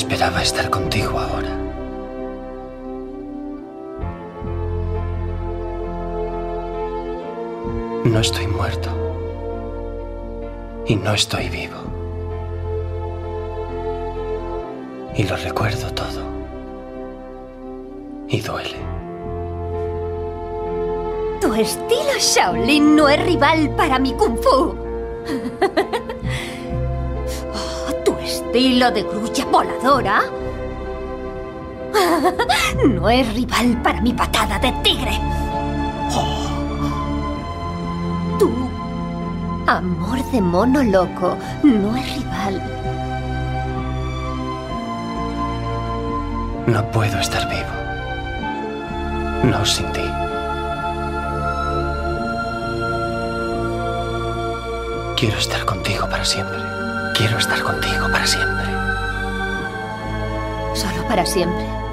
esperaba estar contigo ahora. No estoy muerto. Y no estoy vivo. Y lo recuerdo todo. Y duele. Tu estilo Shaolin no es rival para mi Kung Fu. Oh, tu estilo de grulla voladora no es rival para mi patada de tigre. Oh. Tu amor de mono loco no es rival. No puedo estar vivo. No sin ti. Quiero estar contigo para siempre. Quiero estar contigo para siempre. ¿Solo para siempre?